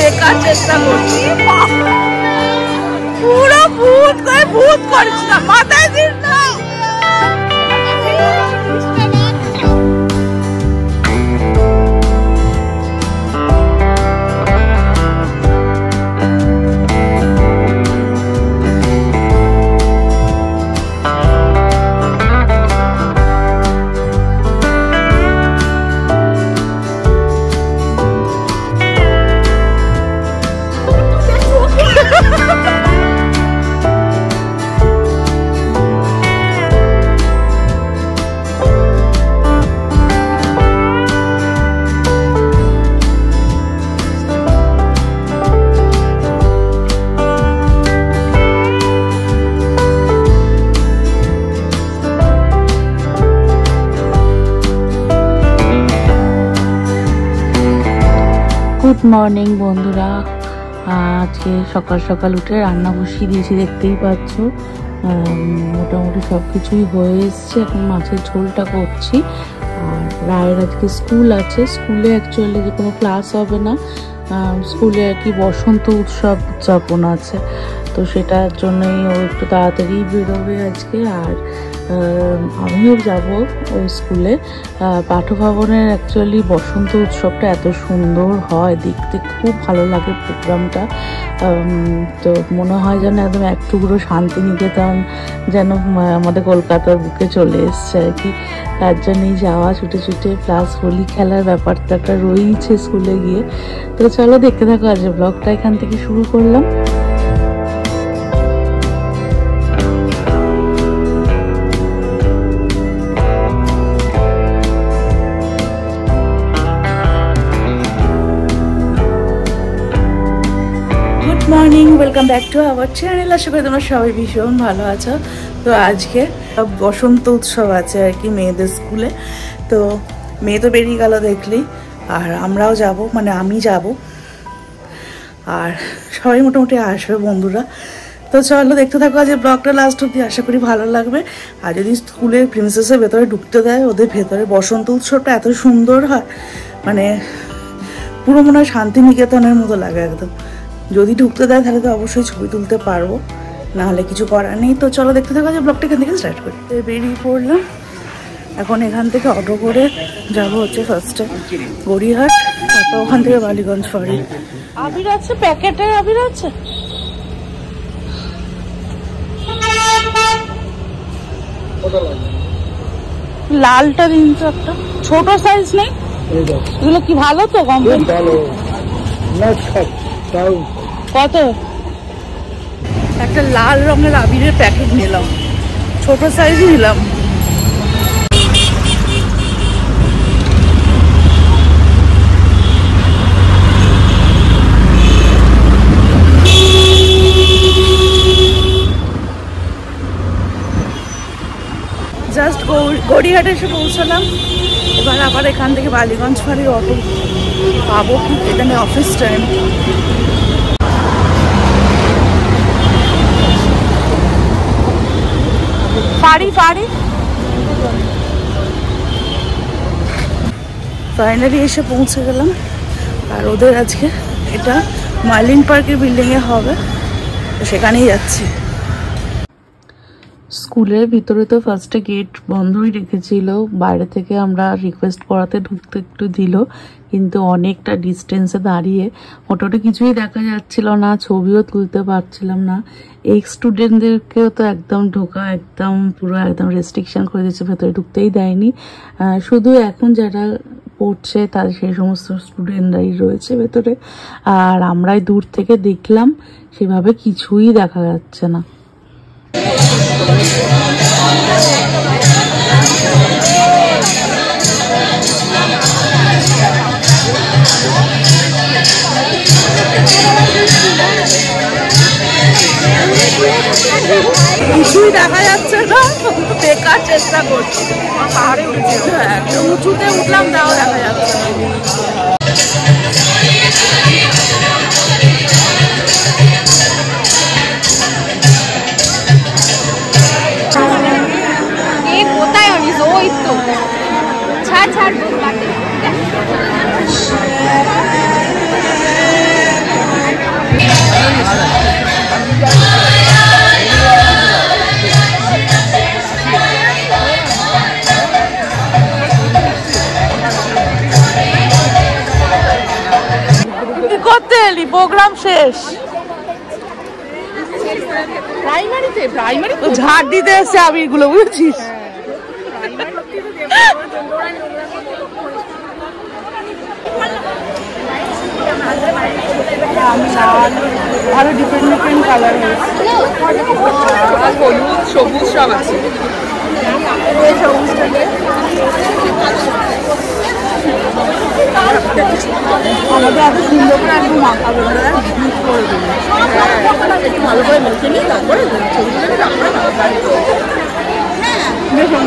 দেখার চেষ্টা করছি। পুরো ভূত করে ভূত করিস না, মাথায় দিস না। গুড মর্নিং বন্ধুরা, আজকে সকাল সকাল উঠে রান্না বসিয়ে দিয়েছি, দেখতেই পাচ্ছ। মোটামুটি সব কিছুই হয়ে এসছে, এখন মাছের ঝোলটা করছি। আর রায়ের আজকে স্কুল আছে, স্কুলে অ্যাকচুয়ালি যে কোনো ক্লাস হবে না, স্কুলে আর কি বসন্ত উৎসব উদযাপন আছে, তো সেটার জন্যই ও একটু তাড়াতাড়ি বেরোবে আজকে। আর আমিও যাব ওই স্কুলে। পাঠভবনের অ্যাকচুয়ালি বসন্ত উৎসবটা এত সুন্দর হয়, দেখতে খুব ভালো লাগে প্রোগ্রামটা। তো মনে হয় যেন একদম এক টুকরো শান্তিনিকেতন যেন আমাদের কলকাতার বুকে চলে এসছে আর কি। তার জন্যই যাওয়া ছুটে ছুটে, প্লাস হোলি খেলার ব্যাপারটা একটা রয়েছে স্কুলে গিয়ে। তো চলো দেখতে থাকো, আজ ব্লগটা এখান থেকে শুরু করলাম। Morning, welcome back to our channel. আশা করি তোমরা সবাই ভীষণ ভালো আছো। তো আজকে বসন্ত উৎসব আছে আর কি মেয়েদের স্কুলে। তো মেয়ে তো বেরিয়ে গেল দেখলি, আর আমরাও যাব, মানে আমি যাব, আর সবাই মোটামুটি আসবে বন্ধুরা। তো চলো দেখতে থাকো আজ ব্লগটা লাস্ট অব্দি, আশা করি ভালো লাগবে। আর যদি স্কুলের প্রিন্সেসের ভেতরে ঢুকতে দেয়, ওদের ভেতরে বসন্ত উৎসবটা এত সুন্দর হয়, মানে পুরো মনে হয় শান্তিনিকেতনের মতো লাগে একদম। যদি ঢুকতে দেয় তাহলে তো অবশ্যই ছবি তুলতে পারবো, নাহলে কিছু করার নেই। তো চলো দেখতে থাকো যে ব্লগটা এখান থেকে স্টার্ট করি। বেরিয়ে পড়লাম, এখন এখান থেকে অটো করে যাবো হচ্ছে ফার্স্টে গড়িয়াহাট, তারপর ওখান থেকে বালিগঞ্জ ফরি। আবির আছে, প্যাকেটের আবির আছে। লালটা দিন তো একটা, ছোট সাইজ নেই এগুলো? কি ভালো তো, কোম্পানি কত? একটা লাল রঙের আবিরের প্যাকেট নিলাম, ছোট সাইজ নিলাম। জাস্ট গড়িয়াহাটে এসে পৌঁছালাম। এবার আবার এখান থেকে বালিগঞ্জ ফাঁড়ির অটো পাবো কি, এখানে অফিস টাইম। ফাইনালি এসে পৌঁছে গেলাম। আর ওদের আজকে এটা মার্লিন পার্কের বিল্ডিংয়ে হবে, সেখানেই যাচ্ছি। স্কুলের ভিতরে তো ফার্স্টে গেট বন্ধই রেখেছিল, বাইরে থেকে আমরা রিকোয়েস্ট করাতে ঢুকতে একটু দিল, কিন্তু অনেকটা ডিস্টেন্সে দাঁড়িয়ে মোটামুটি কিছুই দেখা যাচ্ছিল না, ছবিও তুলতে পারছিলাম না। এক্স স্টুডেন্টদেরকেও তো একদম ঢোকা একদম পুরো একদম রেস্ট্রিকশন করে দিচ্ছে, ভেতরে ঢুকতেই দেয়নি। শুধু এখন যারা পড়ছে তাদের সেই সমস্ত স্টুডেন্টরাই রয়েছে ভেতরে। আর আমরাই দূর থেকে দেখলাম, সেভাবে কিছুই দেখা যাচ্ছে না। কিছুই দেখা যাচ্ছে না, বেকার চেষ্টা করছি। পাহাড়ে উঠেছি, একটা উঁচুতে উঠলাম, তাও দেখা যাচ্ছে না। কোথায় আনিস? ওই তো ছাড় ছাড়। প্রোগ্রাম শেষ। প্রাইমারি তো ঝাড় দিতে এসছে আবিরগুলো, বুঝছিস? আরো ডিফারেন্ট ডিফারেন্ট কালার হয়েছে, হলুদ সবুজ সব আছে। আমাদের এত সুন্দর করে একদম মাখাবে, মিক্স করে দেবে, ভালো করে মেখে নিয়ে তারপরে দেখুন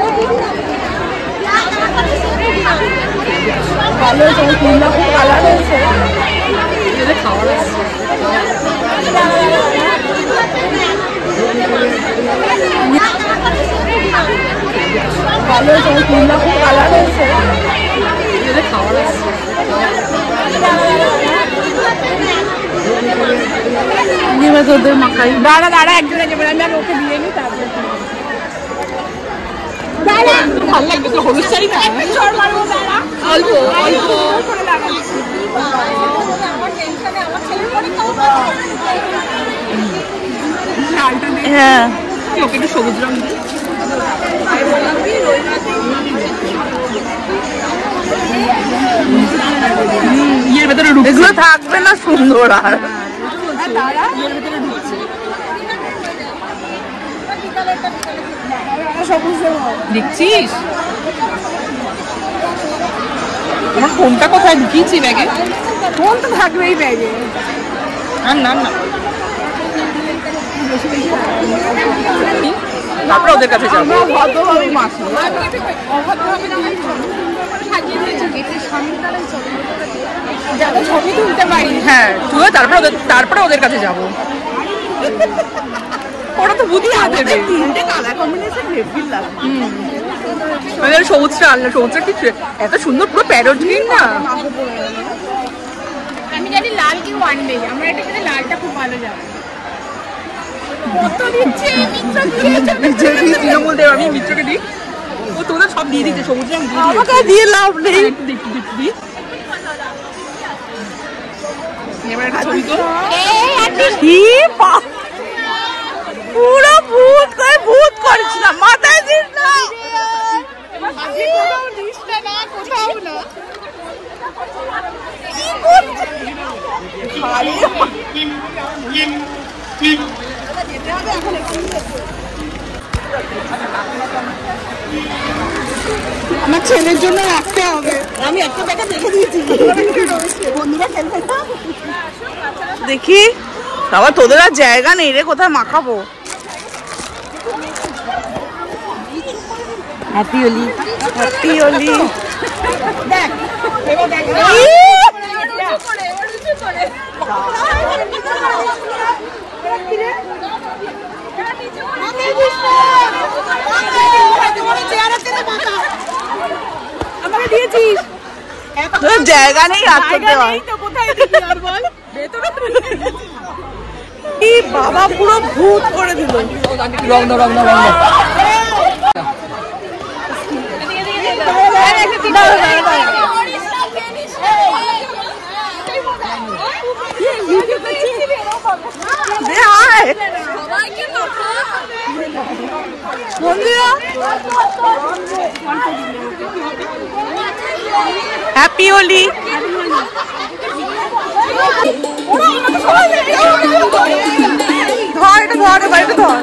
ভালো সুন্দর কালার হয়েছে। খাওয়ার আছে ভালো সুন্দর কালার হয়েছে, খাওয়ার আছে তোদের মাখাই। দাঁড়া দাঁড়া একজনে যাবে, আমি আর ওকে দিয়ে নিই তারপরে ভালো লাগবে তো। হলুদ শাড়ি না অল্প অল্প হ্যাঁ, ওকে একটু সবুজ রঙ দিই। ইয়ের ভেতরে এগুলো থাকবে না সুন্দর আর দেখছিস আমার ফোনটা কোথায় ঢুকিয়েছি ব্যাগে? ফোন তো থাকবে এই ব্যাগে। আর না না তারপরে ওদের কাছে যাবো। ছবি তুলতে পারি, হ্যাঁ তুই তারপরে ওদের কাছে যাবো। ওরা তো বুদ্ধি হাতে সবুজটা আনলো, সবুজটা কি এত সুন্দর, পুরো প্যারট গ্রিন না। আমি জানি লাল কেউ আনবে, আমার এটা জানি লালটা খুব ভালো যাবে। তৃণমূল দেব, আমি মিত্রকে দিই, ও তোদের সব দিয়ে দিচ্ছে। সবুজ রঙ আমাকে দিয়ে লাভ নেই। পুরো ভূত করে ভূত করিস না, মাথায় দিস না, কোথাও না। আমার ছেলের জন্য রাখতে হবে, আমি একটা ব্যাটা দেখে দিয়েছি, বন্ধুরা খেলবে না। দেখি বাবা তোদের আর জায়গা নেই রে, কোথায় মাখাবো। Happy Holi, happy Holi. দেখ এবার দেখ আমাকে দিয়েছিস, তোর জায়গা নেই আর করতে হয়। বাবা পুরো ভূত করে দিল। রং দাও রং দাও রং দাও। হ্যাপি হোলি। ধর এটা ধর, বাড়িটা ধর।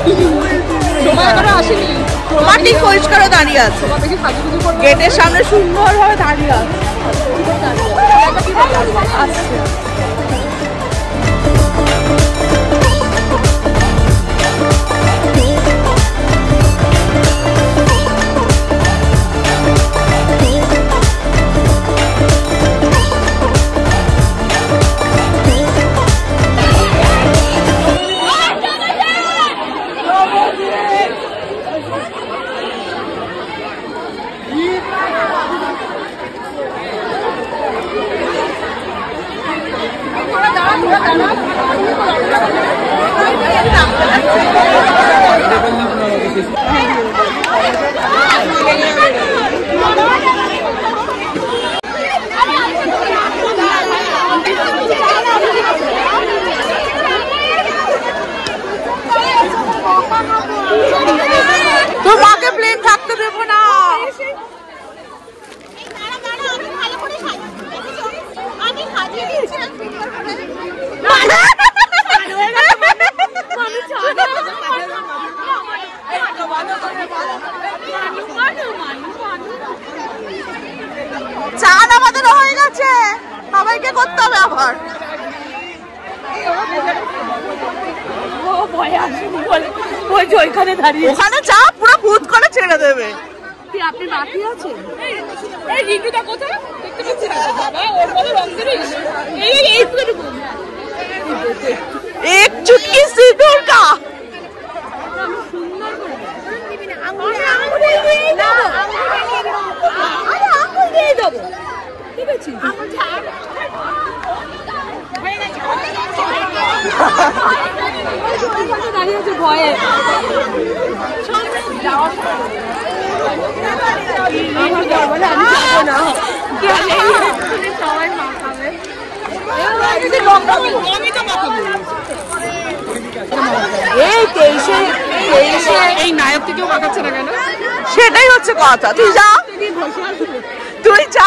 তোমার ঠিক পরিষ্কারও দাঁড়িয়ে আছে, গেটের সামনে সুন্দর ভাবে দাঁড়িয়ে আছে। তোর মাকে প্লেন থাকতে দেবো না। চান আমাদের হয়ে গেছে, সবাইকে করতে হবে আবার। ওখানে চা পুরো ভূত করে ছেড়ে দেবে। আপনি বাকি আছেন? एक चुटकी सिंदूर का ভয়ে এই নায়ক থেকেও মাখাচ্ছে না কেন? সেটাই হচ্ছে কথা। তুই যা, তুই যা।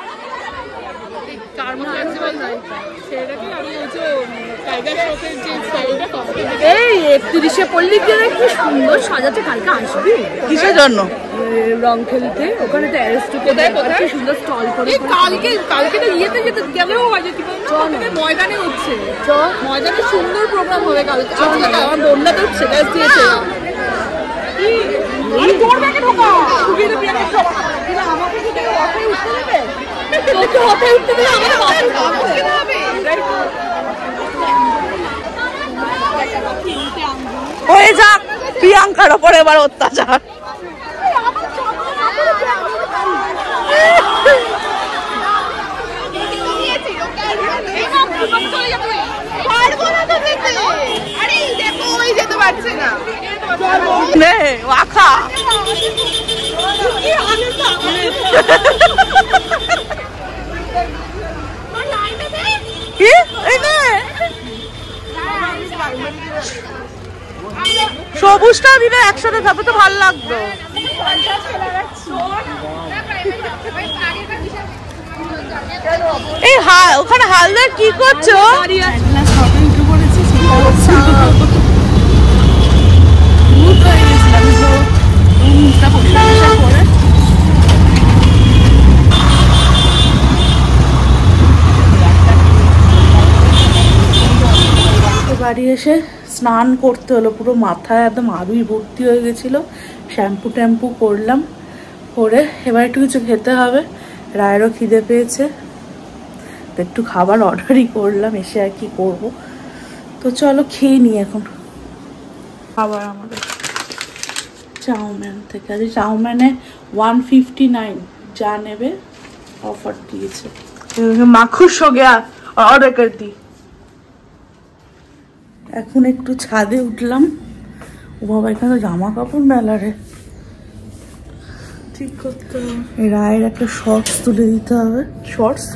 এই 31শে পল্লী কি সুন্দর সাজাতে, কালকে আসবি? কিসের জন্য? রং খেলতে। ওখানে তো কোথায় সুন্দর স্টল করে। কালকে তো ইয়েতে যেতে গেলেও হয়, ময়দানে হচ্ছে, ময়দানে সুন্দর প্রোগ্রাম হবে কালকে। আমার বোনরা তো সেটা দিয়েছে। হয়ে যাক প্রিয়াঙ্কার ওপর এবার অত্যাচার। আখা সবুজটা দিলে একসাথে থাকবে তো ভালো লাগতো। এই ওখানে হালদার কি করছো? বাড়ি এসে স্নান করতে হলো, পুরো মাথায় একদম আবির ভর্তি হয়ে গেছিলো। শ্যাম্পু ট্যাম্পু করলাম, করে এবার একটু কিছু খেতে হবে। রায়েরও খিদে পেয়েছে, তো একটু খাবার অর্ডারই করলাম, এসে আর কি করবো। তো চলো খেয়ে নিই এখন। খাবার আমাদের চাউমিন থেকে, আজ চাউমিনে 159 যা নেবে অফার দিয়েছে। মা খুশ হো গয়া, অর্ডার কর দি। এখন একটু ছাদে উঠলাম। ও বাবা, এখানে জামা কাপড় মেলা রে, ঠিক করতে হবে। রায়ের একটা শর্টস তুলে দিতে হবে। শর্টস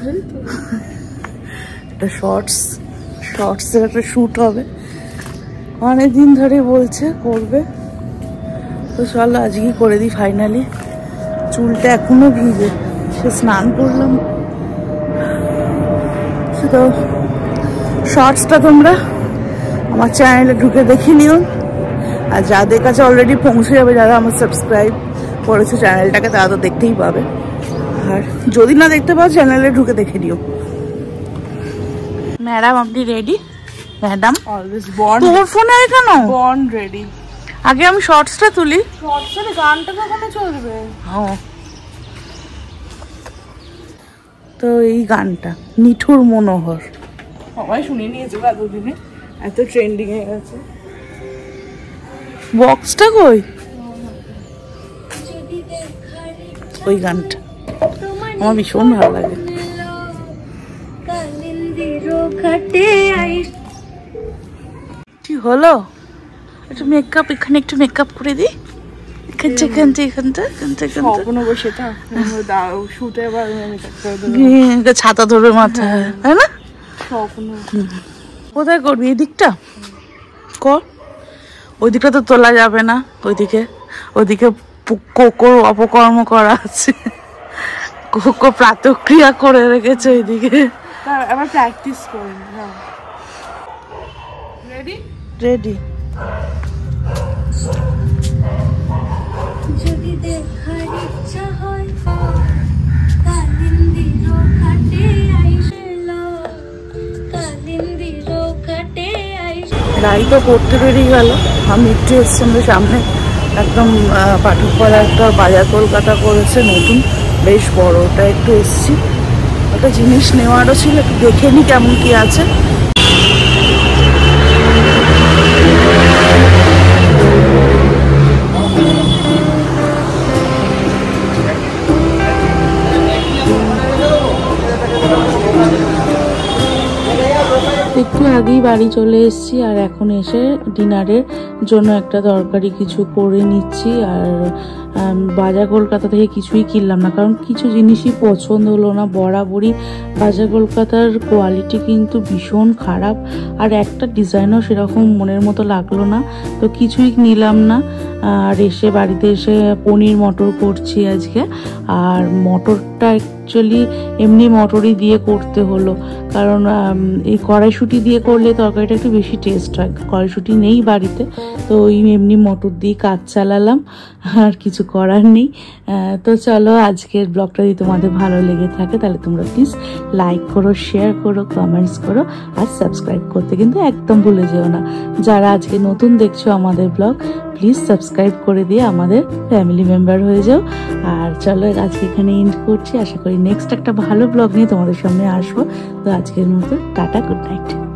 একটা শর্টসের একটা শ্যুট হবে, অনেকদিন ধরে বলছে করবে। তো চলো আজকে করে দিই ফাইনালি। চুলটা এখনো ভিজে, সে স্নান করলাম। তো শর্টসটা তোমরা আমার চ্যানেলে ঢুকে দেখে নিও, আর যাদের কাছে অলরেডি পৌঁছে যাবে, যারা আমার সাবস্ক্রাইব করেছে চ্যানেলটাকে, তারা তো দেখতেই পাবে। আর যদি না দেখতে পাও চ্যানেলে ঢুকে দেখে নিও। ম্যাডাম আপনি রেডি? Madam always born. তোর ফোনে কেন? বর্ন রেডি। আগে আমি শর্টসটা তুলি। শর্টসে গানটা কখনো চলবে? ও, তো এই গানটা নিঠুর মনোহর সবাই শুনে নিয়েছে এতদিনে, এত ট্রেন্ডিং হয়ে গেছে। বক্সটা কই? ওই গানটা আমার ভীষণ ভালো লাগে। কি হলো? একটু মেকআপ, এখানে একটু মেকআপ করে দিই। ছাতা ধরবে মাথায়, তাই না? কোথায় করবি? এই দিকটা কর। ওই দিকটা তো তোলা যাবে না, ওইদিকে কোকোর অপকর্ম করা আছে, কোকো প্রাতক্রিয়া করে রেখেছে ওইদিকে। আবার প্র্যাকটিস করি। Ready ready. যদি দেখার ইচ্ছা হয় কালিন্দিরো ঘাটে আইসেলো, কালিন্দিরো ঘাটে আইসেলো। রাই তো পড়তে বেরিয়ে গেল। আমি একটু এসছি আমাদের সামনে, একদম পাঠকপাড়া একটা বাজার কলকাতা করেছে নতুন, বেশ বড়। ওটা একটু এসছি, একটা জিনিস নেওয়ারও ছিল, একটু দেখে নি কেমন কি আছে। একটু আগেই বাড়ি চলে এসেছি, আর এখন এসে ডিনারের জন্য একটা তরকারি কিছু করে নিচ্ছি। আর বাজার কলকাতা থেকে কিছুই কিনলাম না, কারণ কিছু জিনিসই পছন্দ হলো না। বরাবরই বাজার কলকাতার কোয়ালিটি কিন্তু ভীষণ খারাপ, আর একটা ডিজাইনও সেরকম মনের মতো লাগলো না, তো কিছুই নিলাম না। আর এসে বাড়িতে এসে পনির মটর করছি আজকে। আর মটরটা অ্যাকচুয়ালি এমনি মটরই দিয়ে করতে হলো, কারণ এই কড়াইশুঁটি দিয়ে করলে তরকারিটা একটু বেশি টেস্ট হয়। কড়াইশুঁটি নেই বাড়িতে, তো ওই এমনি মটর দিয়ে কাজ চালালাম, আর কিছু করার নেই। তো চলো, আজকের ব্লগটা যদি তোমাদের ভালো লেগে থাকে তাহলে তোমরা প্লিজ লাইক করো, শেয়ার করো, কমেন্টস করো, আর সাবস্ক্রাইব করতে কিন্তু একদম ভুলে যেও না। যারা আজকে নতুন দেখছো আমাদের ব্লগ, প্লিজ সাবস্ক্রাইব করে দিয়ে আমাদের ফ্যামিলি মেম্বার হয়ে যাও। আর চলো, আজকে এখানে এন্ড করছি। আশা করি নেক্সট একটা ভালো ব্লগ নিয়ে তোমাদের সামনে আসবো। তো আজকের মতো টাটা, গুড নাইট।